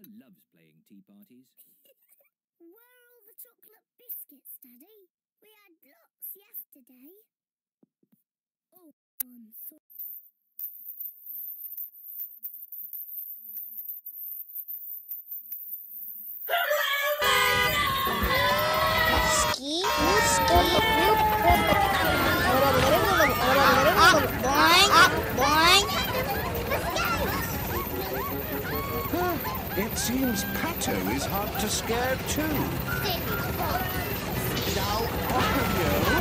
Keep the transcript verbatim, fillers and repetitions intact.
loves playing tea parties. Where are all the chocolate biscuits, Daddy? We had lots yesterday. Oh, I'm sorry. It seems Pato is hard to scare too. So, off with you.